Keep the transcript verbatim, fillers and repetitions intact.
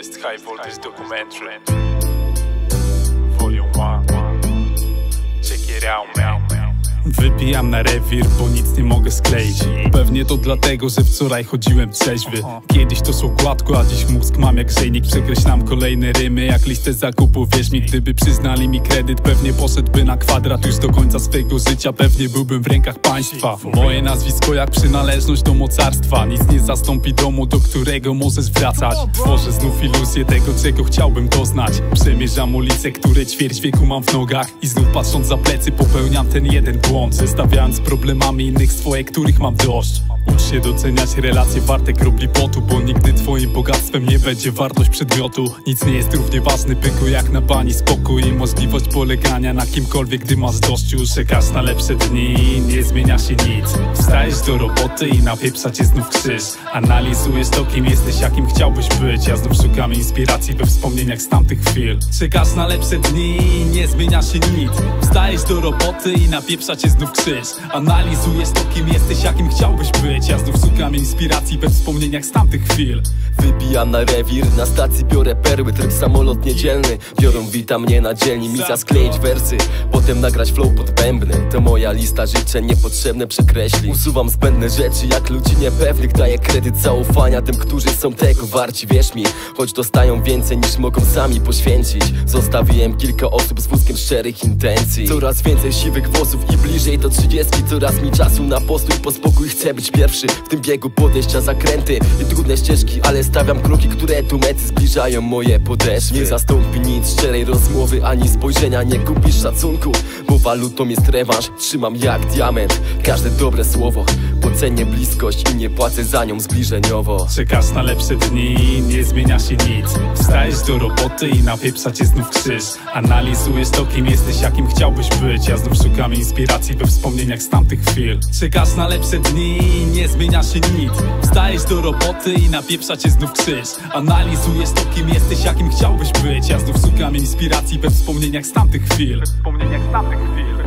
Honest High Voltage Documentary Volume one. Check it out, man. Wypijam na rewir, bo nic nie mogę skleić. Pewnie to dlatego, że wczoraj chodziłem trzeźwy. Kiedyś to szło gładko, a dziś mózg mam jak grzejnik. Przekreślam kolejne rymy jak listę zakupów. Wierz mi, gdyby przyznali mi kredyt, pewnie poszedłby na kwadrat już do końca swego życia. Pewnie byłbym w rękach państwa. Moje nazwisko jak przynależność do mocarstwa. Nic nie zastąpi domu, do którego możesz wracać. Tworzę znów iluzję tego, czego chciałbym doznać. Przemierzam ulice, które ćwierć wieku mam w nogach. I znów patrząc za plecy popełniam ten jeden błąd, zestawiając problemami innych swoje, których mam dość. Ucz się doceniać relacje warte kropli potu, bo nigdy twoim bogactwem nie będzie wartość przedmiotu. Nic nie jest równie ważny, byku, jak na bani spokój i możliwość polegania na kimkolwiek, gdy masz dość. Już czekasz na lepsze dni, nie zmienia się nic. Wstajesz do roboty i napieprza cię znów krzyż. Analizujesz to, kim jesteś, jakim chciałbyś być. Ja znów szukam inspiracji we wspomnieniach z tamtych chwil. Czekasz na lepsze dni, nie zmienia się nic. Wstajesz do roboty i napieprza cię znów krzyż. Analizujesz to, kim jesteś, jakim chciałbyś być. Ja znów szukam inspiracji we wspomnieniach z tamtych chwil. Wybijam na rewir, na stacji biorę perły. Tryb samolot niedzielny, biorą wita mnie na dzielni. Misja skleić wersy, potem nagrać flow pod bębny. To moja lista życzeń, niepotrzebne przekreśli. Usuwam zbędne rzeczy, jak ludzi niepewnych. Daję kredyt zaufania tym, którzy są tego warci. Wierz mi, choć dostają więcej niż mogą sami poświęcić. Zostawiłem kilka osób z wózkiem szczerych intencji. Coraz więcej siwych włosów i bliżej do trzydziestki. Coraz mi czasu na postój, po spokój chcę być pierwszy w tym biegu podejścia, zakręty i trudne ścieżki, ale stawiam kroki, które tu mety zbliżają moje podeszwy. Nie zastąpi nic szczerej rozmowy, ani spojrzenia. Nie kupisz szacunku, bo walutą jest rewanż. Trzymam jak diament każde dobre słowo, bo cenię bliskość i nie płacę za nią zbliżeniowo. Czekasz na lepsze dni, nie zmienia się nic. Wstajesz do roboty i napieprza cię znów krzyż. Analizujesz to, kim jesteś, jakim chciałbyś być. Ja znów szukam inspiracji we wspomnieniach z tamtych chwil. Czekasz na lepsze dni, nie zmienia się nic. Wstajesz do roboty i napieprza cię znów krzyż. Analizujesz to, kim jesteś, jakim chciałbyś być. Ja znów szukam inspiracji we wspomnieniach z tamtych chwil. We wspomnieniach z tamtych chwil.